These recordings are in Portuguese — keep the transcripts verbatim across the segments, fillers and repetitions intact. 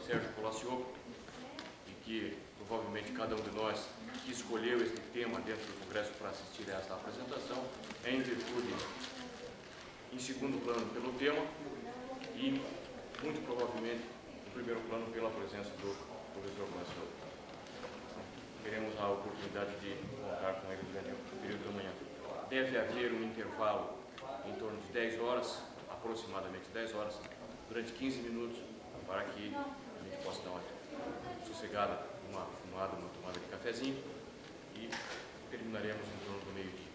Sérgio Palaciocco, e que provavelmente cada um de nós que escolheu este tema dentro do Congresso para assistir a esta apresentação é em virtude, em segundo plano, pelo tema e, muito provavelmente, em primeiro plano, pela presença do professor Palaciocco. Teremos a oportunidade de contar com ele durante o período da manhã. Deve haver um intervalo em torno de dez horas, aproximadamente dez horas, durante quinze minutos, para que a gente possa dar uma sossegada, uma fumada, uma tomada de cafezinho, e terminaremos em torno do meio-dia.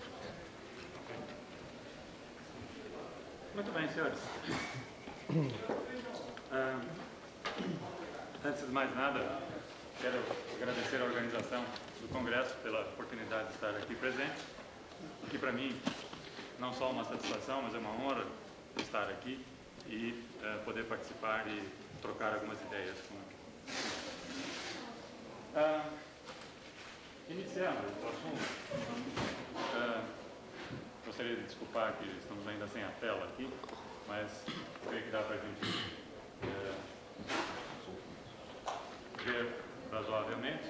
Muito bem, senhores. Ah, antes de mais nada, quero agradecer a organização do Congresso pela oportunidade de estar aqui presente, que para mim não só uma satisfação, mas é uma honra estar aqui e uh, poder participar e trocar algumas ideias com uh, iniciando o assunto, uh, gostaria de desculpar que estamos ainda sem a tela aqui, mas creio que dá para a gente uh, ver razoavelmente.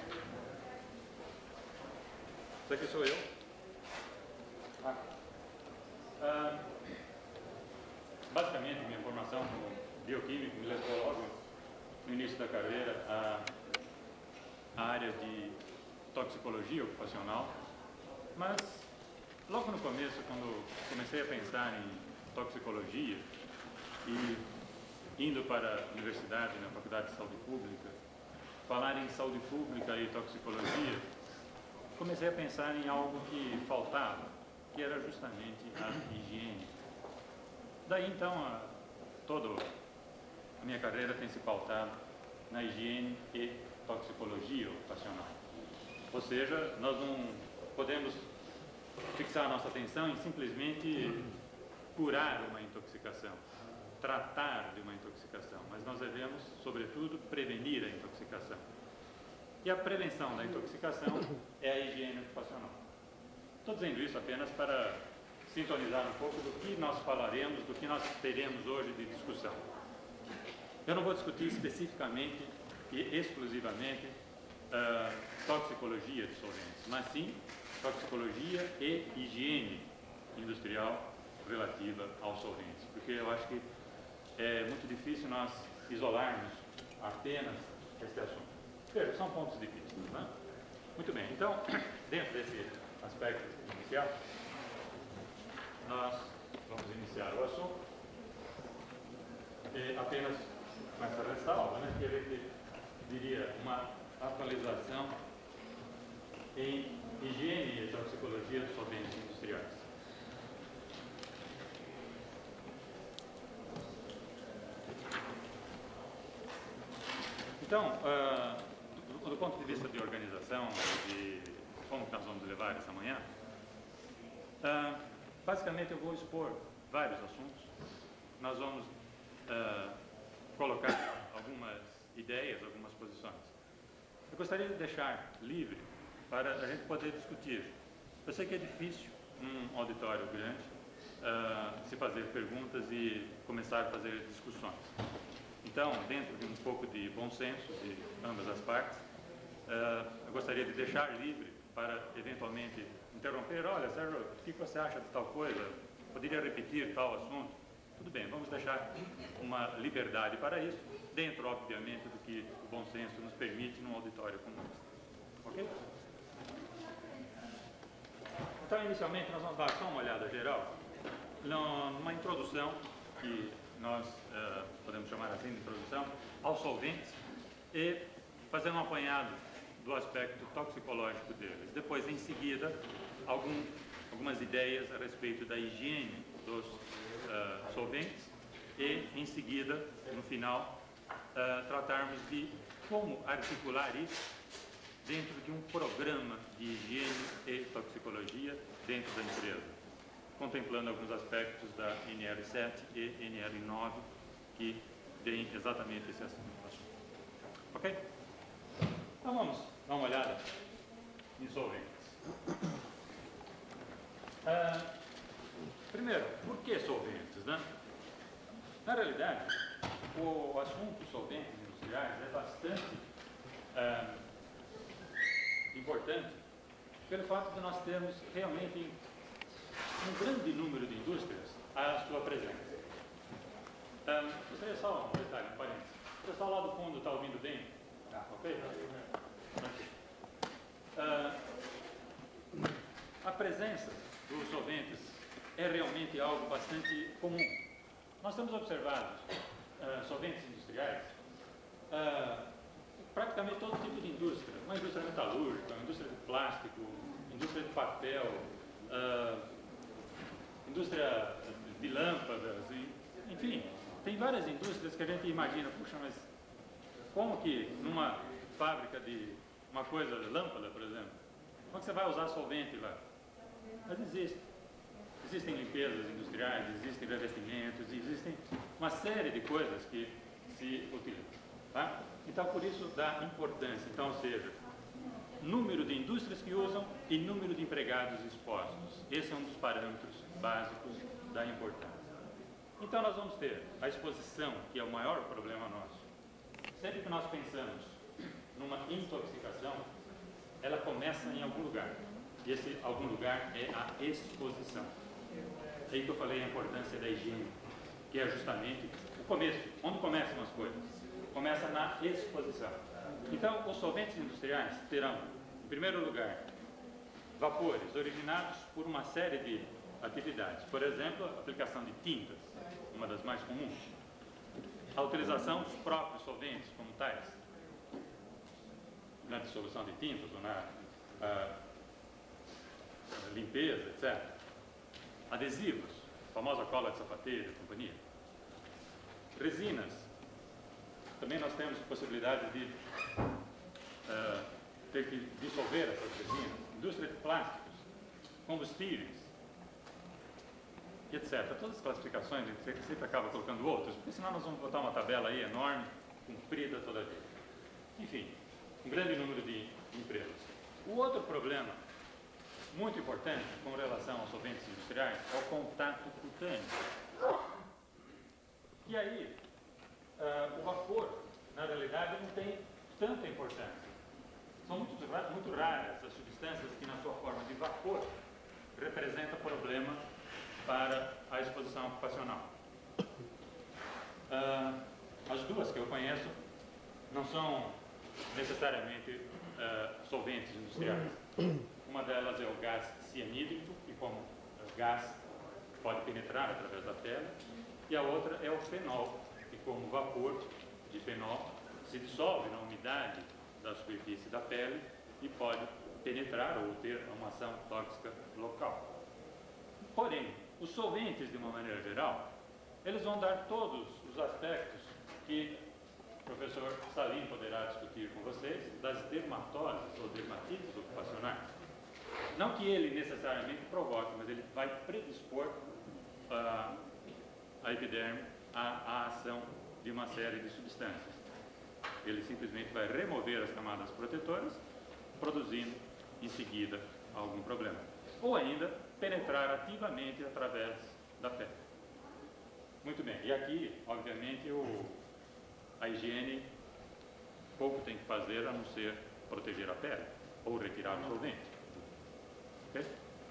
Isso aqui sou eu. Ah. Uh, basicamente, minha formação como bioquímico me levou logo no início da carreira à, à área de toxicologia ocupacional, mas logo no começo, quando comecei a pensar em toxicologia e indo para a universidade, na Faculdade de Saúde Pública, falar em saúde pública e toxicologia, comecei a pensar em algo que faltava, que era justamente a higiene. Daí então, a, toda a minha carreira tem se pautado na higiene e toxicologia ocupacional. Ou seja, nós não podemos fixar a nossa atenção em simplesmente curar uma intoxicação, tratar de uma intoxicação, mas nós devemos, sobretudo, prevenir a intoxicação. E a prevenção da intoxicação é a higiene ocupacional. Estou dizendo isso apenas para sintonizar um pouco do que nós falaremos, do que nós teremos hoje de discussão. Eu não vou discutir especificamente e exclusivamente uh, toxicologia de solventes, mas sim toxicologia e higiene industrial relativa aos solventes, porque eu acho que é muito difícil nós isolarmos apenas este assunto. Veja, são pontos difíceis, não é? Muito bem, então, dentro desse aspecto inicial, nós vamos iniciar o assunto. E apenas com essa ressalva, né, que a gente diria uma atualização em higiene e toxicologia dos solventes industriais. Então, uh, do, do ponto de vista de organização, de como nós vamos levar essa manhã, uh, basicamente eu vou expor vários assuntos. Nós vamos uh, colocar algumas ideias, algumas posições. Eu gostaria de deixar livre para a gente poder discutir. Eu sei que é difícil, num auditório grande, uh, se fazer perguntas e começar a fazer discussões. Então, dentro de um pouco de bom senso de ambas as partes, uh, eu gostaria de deixar livre para, eventualmente, interromper. Olha, Sérgio, o que você acha de tal coisa? Poderia repetir tal assunto? Tudo bem, vamos deixar uma liberdade para isso, dentro, obviamente, do que o bom senso nos permite num auditório como este. Ok? Então, inicialmente, nós vamos dar só uma olhada geral numa introdução que nós uh, podemos chamar assim de introdução aos solventes e fazer um apanhado do aspecto toxicológico deles. Depois, em seguida, algum, algumas ideias a respeito da higiene dos uh, solventes e, em seguida, no final, uh, tratarmos de como articular isso dentro de um programa de higiene e toxicologia dentro da empresa, contemplando alguns aspectos da N R sete e N R nove que têm exatamente esse assunto. Ok? Então vamos dar uma olhada em solventes. Ah, primeiro, por que solventes, né? Na realidade, o assunto solventes industriais importante pelo fato de nós termos realmente um grande número de indústrias à sua presença. Um, gostaria só um detalhe, um parênteses. O pessoal lá do fundo está ouvindo bem? Ah, ok? Uh, a presença dos solventes é realmente algo bastante comum. Nós temos observado uh, solventes industriais, uh, praticamente todo tipo de indústria, uma indústria metalúrgica, uma indústria de plástico, indústria de papel, uh, indústria de lâmpadas, enfim, tem várias indústrias que a gente imagina, puxa, mas como que numa fábrica de uma coisa, lâmpada, por exemplo, como é que você vai usar solvente lá? Mas existe. Existem limpezas industriais, existem revestimentos, existem uma série de coisas que se utilizam. Tá? Então, por isso dá importância. Então, ou seja, número de indústrias que usam e número de empregados expostos. Esse é um dos parâmetros básicos da importância. Então, nós vamos ter a exposição, que é o maior problema nosso. Sempre que nós pensamos numa intoxicação, ela começa em algum lugar. E esse algum lugar é a exposição. É aí que eu falei a importância da higiene, que é justamente o começo, onde começam as coisas. Começa na exposição. Então, os solventes industriais terão, em primeiro lugar, vapores originados por uma série de atividades. Por exemplo, a aplicação de tintas, uma das mais comuns. A utilização dos próprios solventes como tais, na dissolução de tintas ou na a, a limpeza, etcétera. Adesivos, a famosa cola de sapateiro, companhia. Resinas. Também nós temos possibilidade de uh, ter que dissolver essas resinas. Indústria de plásticos, combustíveis, etcétera. Todas as classificações, a gente sempre acaba colocando outras, porque senão nós vamos botar uma tabela aí enorme, comprida toda a vida. Enfim, um grande número de empresas. O outro problema muito importante com relação aos solventes industriais é o contato cutâneo. E aí, uh, o vapor, na realidade, não tem tanta importância. São muito, muito raras as substâncias que, na sua forma de vapor, representam problema para a exposição ocupacional. Uh, as duas que eu conheço não são necessariamente uh, solventes industriais. Uma delas é o gás cianídrico, que como gás pode penetrar através da pele, e a outra é o fenol, que como vapor de fenol se dissolve na umidade da superfície da pele e pode penetrar ou ter uma ação tóxica local. Porém, os solventes, de uma maneira geral, eles vão dar todos os aspectos que o professor Salim poderá discutir com vocês, das dermatoses ou dermatites ocupacionais. Não que ele necessariamente provoque, mas ele vai predispor uh, a epiderme à, à ação de uma série de substâncias. Ele simplesmente vai remover as camadas protetoras, produzindo em seguida algum problema. Ou ainda, penetrar ativamente através da pele. Muito bem, e aqui, obviamente, o, a higiene pouco tem que fazer a não ser proteger a pele ou retirar o solvente. Okay?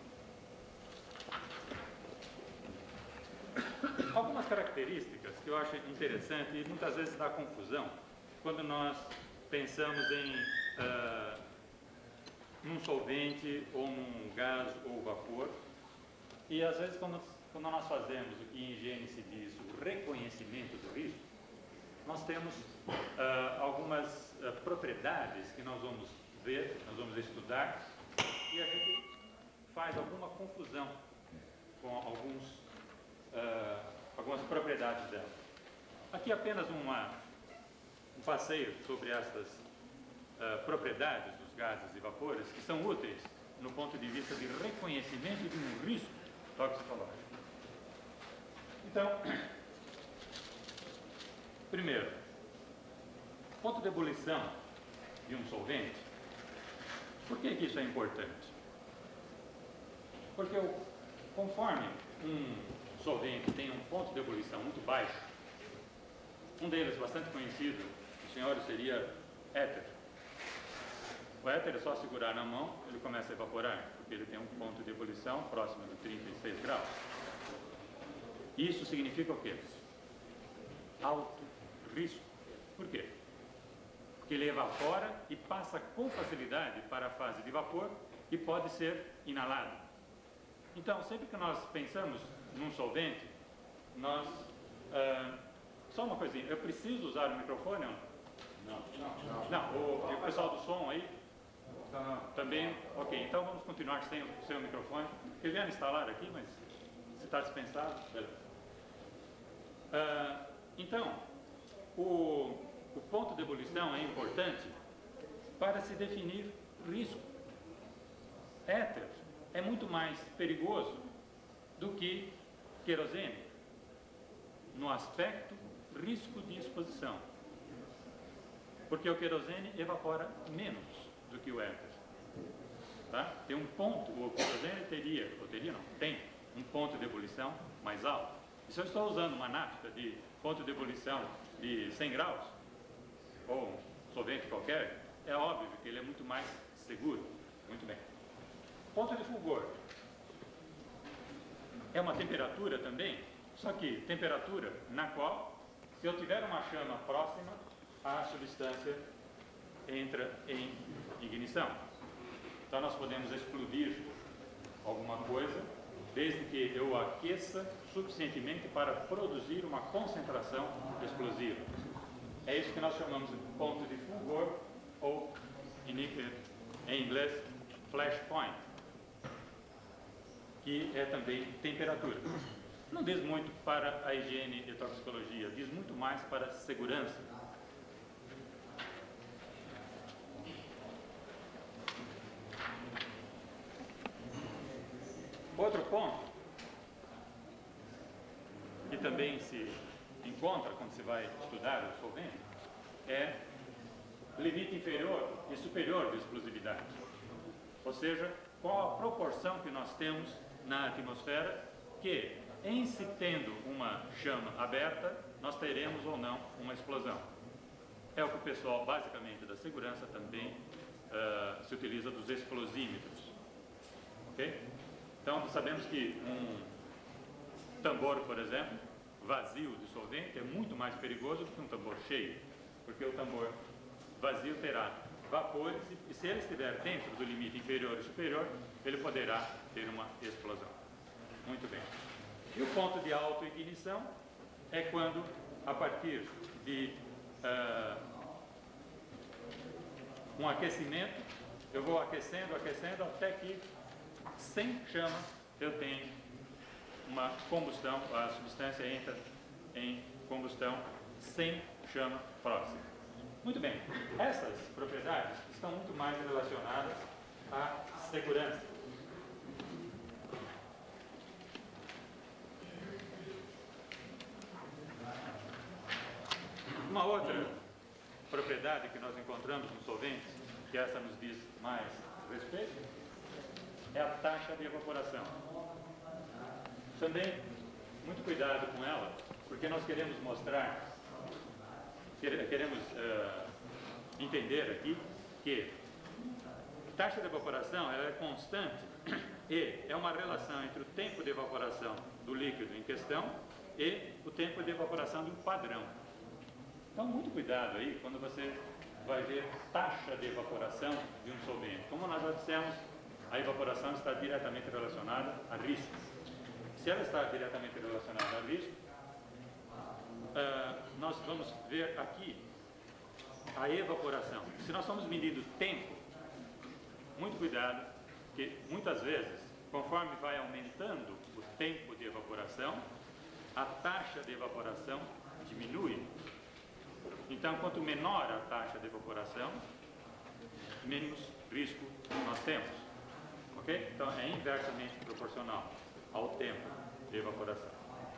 Algumas características que eu acho interessante e muitas vezes dá confusão quando nós pensamos em uh, num solvente ou num gás ou vapor, e às vezes quando, quando nós fazemos o que em higiene se diz o reconhecimento do risco, nós temos uh, algumas uh, propriedades que nós vamos ver, nós vamos estudar, e a gente faz alguma confusão com alguns, uh, algumas propriedades dela. Aqui apenas uma, um passeio sobre estas uh, propriedades dos gases e vapores que são úteis no ponto de vista de reconhecimento de um risco toxicológico. Então, primeiro, ponto de ebulição de um solvente. Por que que isso é importante? Porque conforme um solvente tem um ponto de ebulição muito baixo, um deles bastante conhecido, o senhor, seria éter. O O éter é só segurar na mão, ele começa a evaporar, porque ele tem um ponto de ebulição próximo de trinta e seis graus. Isso significa o quê? Alto risco. Por quê? Porque ele evapora e passa com facilidade para a fase de vapor e pode ser inalado. Então, sempre que nós pensamos num solvente, nós... Ah, só uma coisinha, eu preciso usar o microfone ou não? Não. Não, o, o pessoal do som aí? Também? Ok, então vamos continuar sem, sem o microfone. Eles vieram instalar aqui, mas se está dispensado, beleza. Ah, então, o, o ponto de ebulição é importante para se definir risco. Éter é muito mais perigoso do que querosene no aspecto risco de exposição, porque o querosene evapora menos do que o éter. Tá? Tem um ponto, o querosene teria, ou teria não, tem um ponto de ebulição mais alto. E se eu estou usando uma nafta de ponto de ebulição de cem graus, ou um solvente qualquer, é óbvio que ele é muito mais seguro. Muito bem. Ponto de fulgor é uma temperatura também, só que temperatura na qual, se eu tiver uma chama próxima, a substância entra em ignição. Então nós podemos explodir alguma coisa, desde que eu aqueça suficientemente para produzir uma concentração explosiva. É isso que nós chamamos de ponto de fulgor, ou em inglês, flash point, que é também temperatura. Não diz muito para a higiene e toxicologia, diz muito mais para a segurança. Outro ponto, que também se encontra quando se vai estudar o solvente, é limite inferior e superior de explosividade. Ou seja, qual a proporção que nós temos na atmosfera que, em se tendo uma chama aberta, nós teremos ou não uma explosão. É o que o pessoal, basicamente, da segurança também uh, se utiliza dos explosímetros. Ok? Então, sabemos que um tambor, por exemplo, vazio de solvente é muito mais perigoso do que um tambor cheio, porque o tambor vazio terá vapores e, se ele estiver dentro do limite inferior e superior, ele poderá ter uma explosão. Muito bem. E o ponto de autoignição é quando, a partir de uh, um aquecimento, eu vou aquecendo, aquecendo, até que, sem chama, eu tenho uma combustão, a substância entra em combustão sem chama próxima. Muito bem, essas propriedades estão muito mais relacionadas à segurança. Uma outra propriedade que nós encontramos nos solventes, que essa nos diz mais respeito, é a taxa de evaporação. Também, muito cuidado com ela, porque nós queremos mostrar, queremos uh, entender aqui que taxa de evaporação ela é constante e é uma relação entre o tempo de evaporação do líquido em questão e o tempo de evaporação de um padrão. Então, muito cuidado aí quando você vai ver taxa de evaporação de um solvente. Como nós já dissemos, a evaporação está diretamente relacionada a risco. Se ela está diretamente relacionada a risco, uh, nós vamos ver aqui a evaporação. Se nós estamos medindo tempo, muito cuidado, que muitas vezes, conforme vai aumentando o tempo de evaporação, a taxa de evaporação diminui. Então, quanto menor a taxa de evaporação, menos risco nós temos. Ok? Então, é inversamente proporcional ao tempo de evaporação.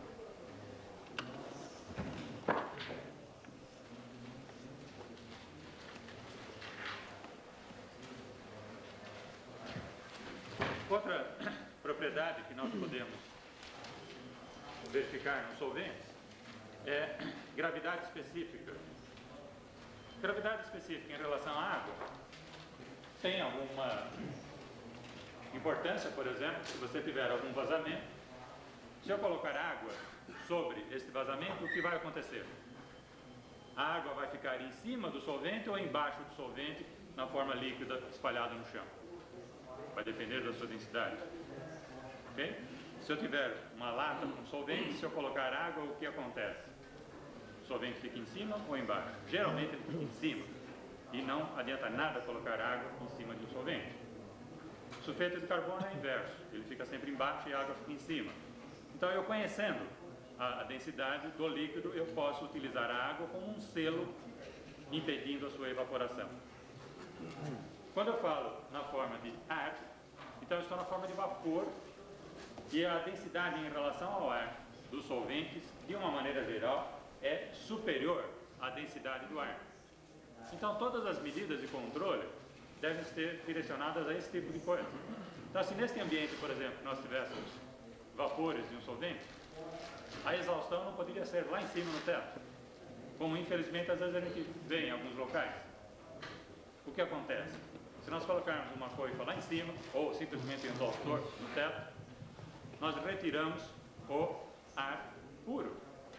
Outra propriedade que nós podemos verificar nos solventes é gravidade específica. Gravidade específica em relação à água tem alguma importância, por exemplo, se você tiver algum vazamento, se eu colocar água sobre este vazamento, o que vai acontecer? A água vai ficar em cima do solvente ou embaixo do solvente, na forma líquida espalhada no chão? Vai depender da sua densidade. Ok? Se eu tiver uma lata com solvente, se eu colocar água, o que acontece? O solvente fica em cima ou embaixo? Geralmente ele fica em cima. E não adianta nada colocar água em cima de um solvente. O sulfeto de carbono é inverso. Ele fica sempre embaixo e a água fica em cima. Então, eu conhecendo a, a densidade do líquido, eu posso utilizar a água como um selo impedindo a sua evaporação. Quando eu falo na forma de ar, então eu estou na forma de vapor, e a densidade em relação ao ar dos solventes, de uma maneira geral, é superior à densidade do ar. Então, todas as medidas de controle devem ser direcionadas a esse tipo de coisa. Então, se neste ambiente, por exemplo, nós tivéssemos vapores de um solvente, a exaustão não poderia ser lá em cima no teto, como infelizmente às vezes a gente vê em alguns locais. O que acontece? Se nós colocarmos uma coifa lá em cima, ou simplesmente um exaustor no teto, nós retiramos o ar puro.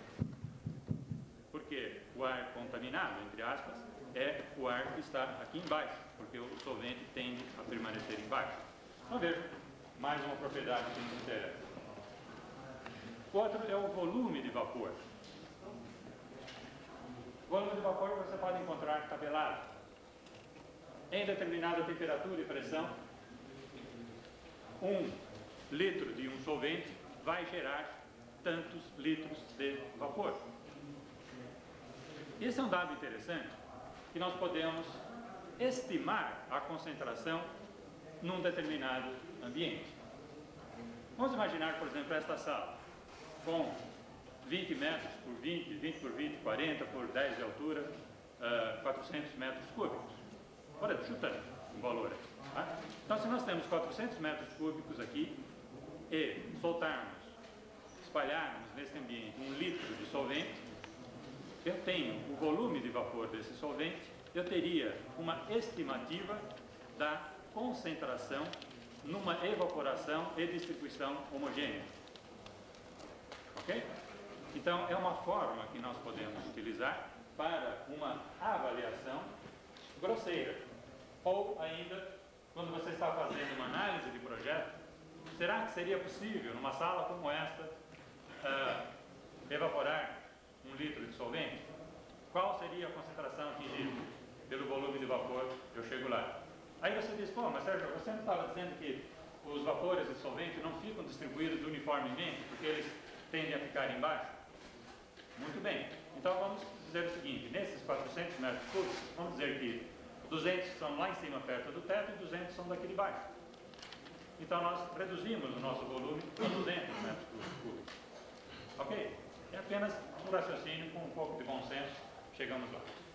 Porque o ar contaminado, entre aspas, é o ar que está aqui embaixo, porque o solvente tende a permanecer embaixo. Então veja, mais uma propriedade que nos interessa. O outro é o volume de vapor. O volume de vapor você pode encontrar tabelado. Em determinada temperatura e pressão, um litro de um solvente vai gerar tantos litros de vapor. Esse é um dado interessante, que nós podemos estimar a concentração num determinado ambiente. Vamos imaginar, por exemplo, esta sala, com vinte metros por vinte, vinte por vinte, quarenta por dez de altura, uh, quatrocentos metros cúbicos. Por exemplo, chutando um valor. Tá? Então, se nós temos quatrocentos metros cúbicos aqui e soltarmos, espalharmos nesse ambiente um litro de solvente, eu tenho o volume de vapor desse solvente, eu teria uma estimativa da concentração numa evaporação e distribuição homogênea. Ok? Então, é uma forma que nós podemos utilizar para uma avaliação grosseira. Ou ainda, quando você está fazendo uma análise de projeto, será que seria possível, numa sala como esta, uh, evaporar um litro de solvente? Qual seria a concentração atingida pelo volume de vapor? Eu chego lá. Aí você diz, pô, mas Sérgio, você não estava dizendo que os vapores de solvente não ficam distribuídos uniformemente, porque eles tendem a ficar embaixo? Muito bem. Então vamos dizer o seguinte, nesses quatrocentos metros cúbicos, vamos dizer que duzentos são lá em cima perto do teto e duzentos são daqui de baixo. Então nós reduzimos o nosso volume a duzentos metros cúbicos. Ok? É apenas um raciocínio com um pouco de bom senso, chegamos lá.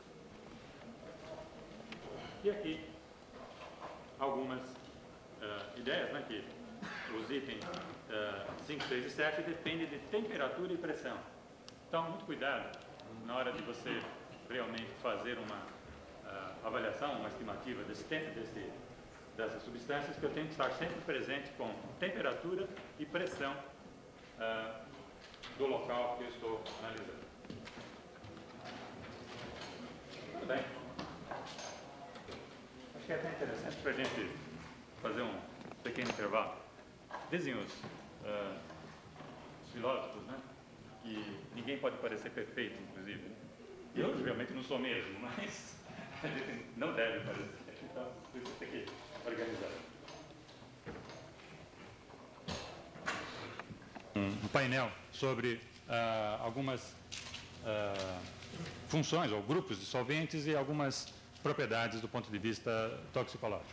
E aqui, algumas uh, ideias, né, que os itens uh, cinco, seis e sete dependem de temperatura e pressão. Então, muito cuidado na hora de você realmente fazer uma uh, avaliação, uma estimativa desse tempo, desse, dessas substâncias, que eu tenho que estar sempre presente com temperatura e pressão uh, do local que eu estou analisando. Tudo bem. Acho que é até interessante para a gente fazer um pequeno intervalo. Dizem os, uh, os filósofos, né, que ninguém pode parecer perfeito, inclusive. Eu realmente não sou mesmo, mas a gente não deve parecer. Então, isso tem que organizar. Um painel sobre uh, algumas uh, funções ou grupos de solventes e algumas propriedades do ponto de vista toxicológico.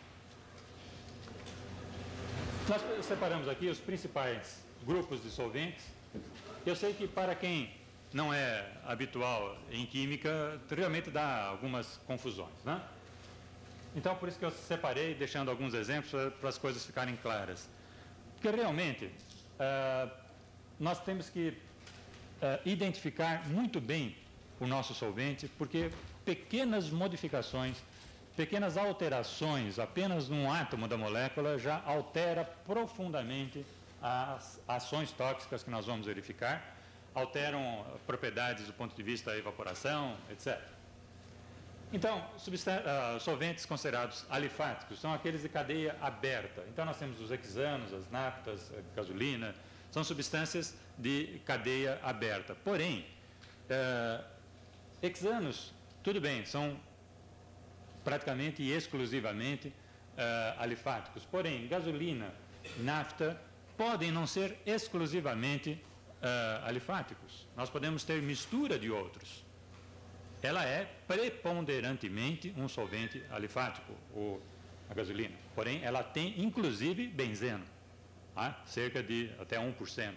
Nós separamos aqui os principais grupos de solventes. Eu sei que para quem não é habitual em química, realmente dá algumas confusões, né? Então, por isso que eu separei, deixando alguns exemplos para as coisas ficarem claras. Porque realmente, uh, nós temos que uh, identificar muito bem o nosso solvente, porque pequenas modificações pequenas alterações, apenas num átomo da molécula, já altera profundamente as ações tóxicas que nós vamos verificar, alteram propriedades do ponto de vista da evaporação, etcétera. Então, uh, solventes considerados alifáticos são aqueles de cadeia aberta. Então, nós temos os hexanos, as naftas, a gasolina, são substâncias de cadeia aberta. Porém, uh, hexanos, tudo bem, são praticamente e exclusivamente uh, alifáticos. Porém, gasolina, nafta, podem não ser exclusivamente uh, alifáticos. Nós podemos ter mistura de outros. Ela é preponderantemente um solvente alifático, ou a gasolina. Porém, ela tem inclusive benzeno, tá? Cerca de até um por cento.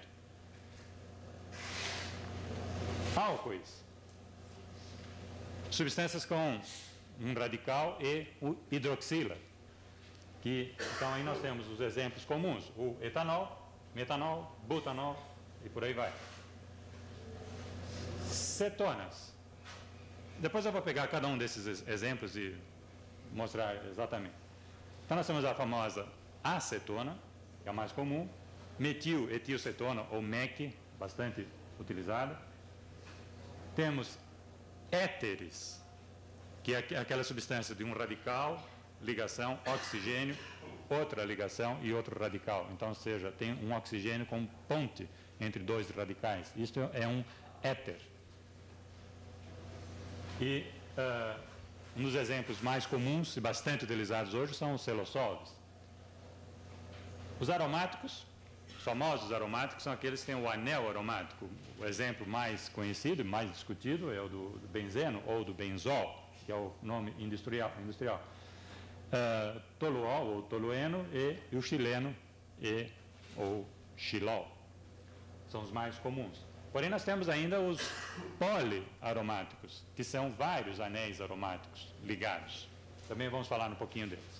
Álcoois. Substâncias com um radical e o hidroxila. Que, então, aí nós temos os exemplos comuns, o etanol, metanol, butanol e por aí vai. Cetonas. Depois eu vou pegar cada um desses exemplos e mostrar exatamente. Então, nós temos a famosa acetona, que é a mais comum, metil-etilcetona, ou M E C, bastante utilizada. Temos éteres, que é aquela substância de um radical, ligação, oxigênio, outra ligação e outro radical. Então, ou seja, tem um oxigênio com ponte entre dois radicais. Isto é um éter. E uh, um dos exemplos mais comuns e bastante utilizados hoje são os celossolves. Os aromáticos, os famosos aromáticos, são aqueles que têm o anel aromático. O exemplo mais conhecido e mais discutido é o do, do benzeno ou do benzol, que é o nome industrial. industrial. Uh, toluol ou tolueno e, e o chileno e ou xilol. São os mais comuns. Porém, nós temos ainda os poliaromáticos, que são vários anéis aromáticos ligados. Também vamos falar um pouquinho deles.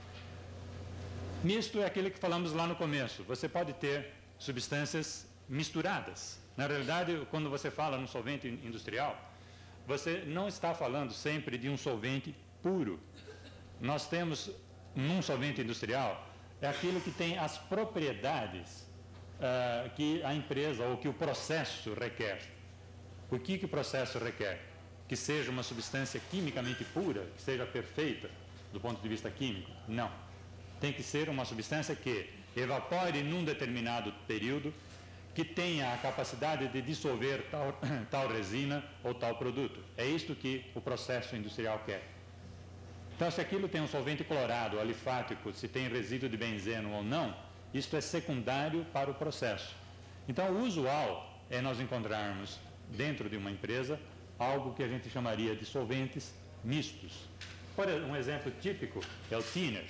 Misto é aquele que falamos lá no começo. Você pode ter substâncias misturadas. Na realidade, quando você fala no solvente industrial, você não está falando sempre de um solvente puro. Nós temos, num solvente industrial, é aquilo que tem as propriedades Uh, que a empresa ou que o processo requer. O que, que o processo requer? Que seja uma substância quimicamente pura, que seja perfeita do ponto de vista químico? Não. Tem que ser uma substância que evapore num determinado período, que tenha a capacidade de dissolver tal, tal resina ou tal produto. É isto que o processo industrial quer. Então, se aquilo tem um solvente clorado, alifático, se tem resíduo de benzeno ou não, isto é secundário para o processo. Então, o usual é nós encontrarmos dentro de uma empresa algo que a gente chamaria de solventes mistos. Por um exemplo típico é o thinner,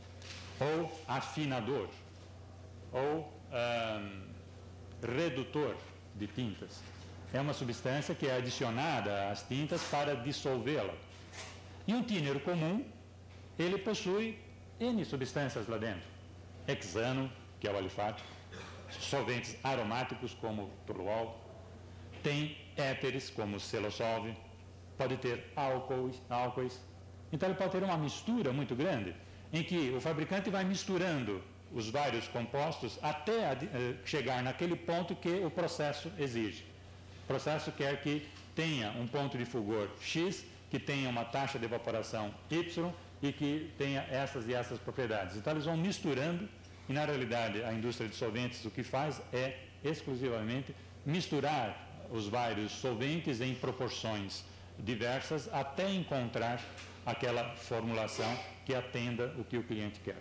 ou afinador, ou um, redutor de tintas. É uma substância que é adicionada às tintas para dissolvê-la. E um thinner comum, ele possui N substâncias lá dentro. Hexano, que é o alifático, solventes aromáticos como toluol, tem éteres como o celossolve, pode ter álcoois, álcoois. Então ele pode ter uma mistura muito grande, em que o fabricante vai misturando os vários compostos até a, chegar naquele ponto que o processo exige. O processo quer que tenha um ponto de fulgor X, que tenha uma taxa de evaporação Y e que tenha essas e essas propriedades. Então eles vão misturando e, na realidade, a indústria de solventes o que faz é exclusivamente misturar os vários solventes em proporções diversas até encontrar aquela formulação que atenda o que o cliente quer.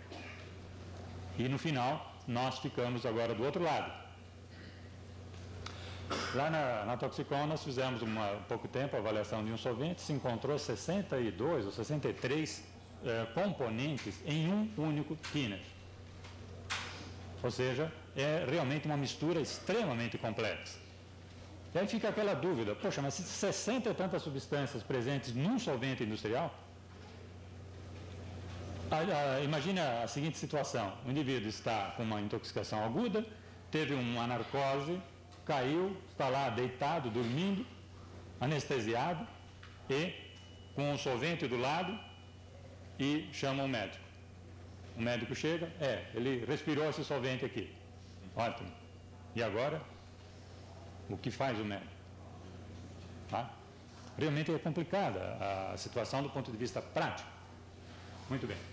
E, no final, nós ficamos agora do outro lado. Lá na, na Toxicon, nós fizemos uma, um pouco tempo a avaliação de um solvente, se encontrou sessenta e dois ou sessenta e três eh, componentes em um único thinner. Ou seja, é realmente uma mistura extremamente complexa. E aí fica aquela dúvida, poxa, mas se sessenta e tantas substâncias presentes num solvente industrial, a, a, imagine a seguinte situação, o indivíduo está com uma intoxicação aguda, teve uma narcose, caiu, está lá deitado, dormindo, anestesiado, e com o solvente do lado, e chama o médico. O médico chega, é, ele respirou esse solvente aqui. Ótimo. E agora? O que faz o médico? Tá? Realmente é complicada a situação do ponto de vista prático. Muito bem.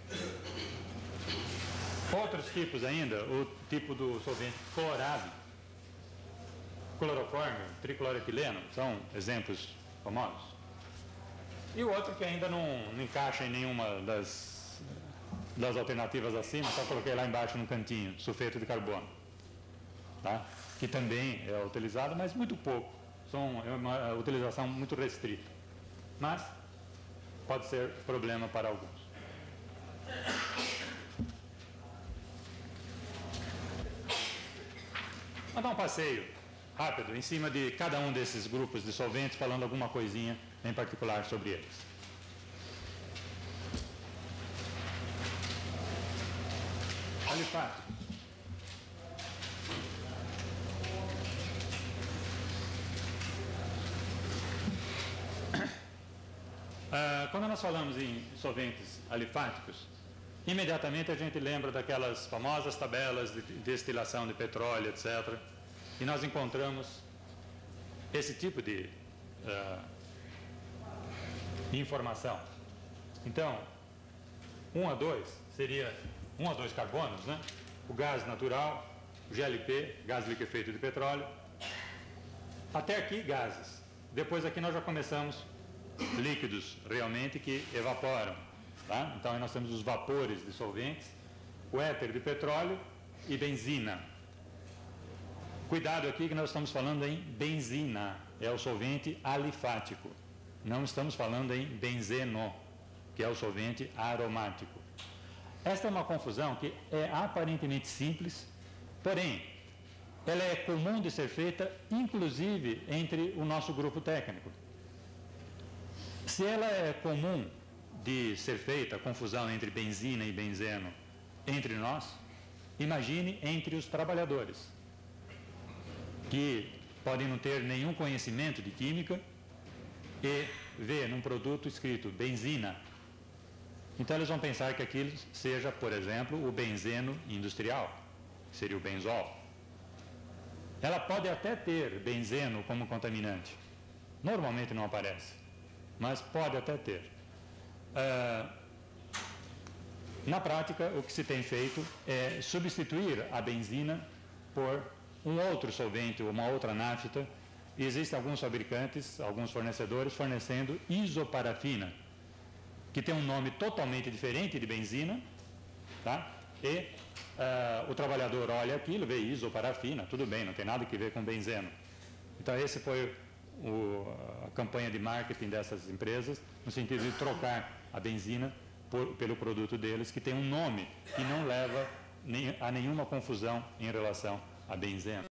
Outros tipos ainda, o tipo do solvente clorado, clorofórmio, tricloretileno, são exemplos famosos. E o outro que ainda não, não encaixa em nenhuma das, das alternativas acima, só coloquei lá embaixo no cantinho, sulfeto de carbono. Tá? Que também é utilizado, mas muito pouco. São, é uma utilização muito restrita. Mas pode ser problema para alguns. Vou dar um passeio rápido em cima de cada um desses grupos de solventes, falando alguma coisinha em particular sobre eles. Alifato. Ah, quando nós falamos em solventes alifáticos, imediatamente a gente lembra daquelas famosas tabelas de destilação de petróleo, etcétera. E nós encontramos esse tipo de uh, informação. Então, um a dois seria um a dois carbonos, né? O gás natural, o G L P, gás liquefeito de petróleo. Até aqui, gases. Depois aqui nós já começamos líquidos realmente que evaporam. Tá? Então, aí nós temos os vapores de solventes, o éter de petróleo e benzina. Cuidado aqui que nós estamos falando em benzina, é o solvente alifático. Não estamos falando em benzeno, que é o solvente aromático. Esta é uma confusão que é aparentemente simples, porém, ela é comum de ser feita, inclusive entre o nosso grupo técnico. Se ela é comum de ser feita a confusão entre benzina e benzeno entre nós, imagine entre os trabalhadores, que podem não ter nenhum conhecimento de química e ver num produto escrito benzina. Então eles vão pensar que aquilo seja, por exemplo, o benzeno industrial, que seria o benzol. Ela pode até ter benzeno como contaminante. Normalmente não aparece, mas pode até ter. Uh, na prática, o que se tem feito é substituir a benzina por um outro solvente, uma outra nafta. E existem alguns fabricantes, alguns fornecedores fornecendo isoparafina, que tem um nome totalmente diferente de benzina, tá? E uh, o trabalhador olha aquilo, vê isoparafina, tudo bem, não tem nada que ver com benzeno. Então, esse foi o, a campanha de marketing dessas empresas, no sentido de trocar a benzina por, pelo produto deles, que tem um nome que não leva nem, a nenhuma confusão em relação a benzeno.